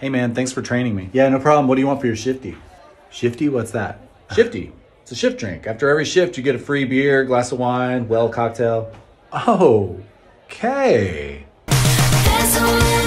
Hey man, thanks for training me. Yeah, no problem. What do you want for your Shifty? Shifty? What's that? Shifty. It's a shift drink. After every shift, you get a free beer, glass of wine, well cocktail. Oh, okay.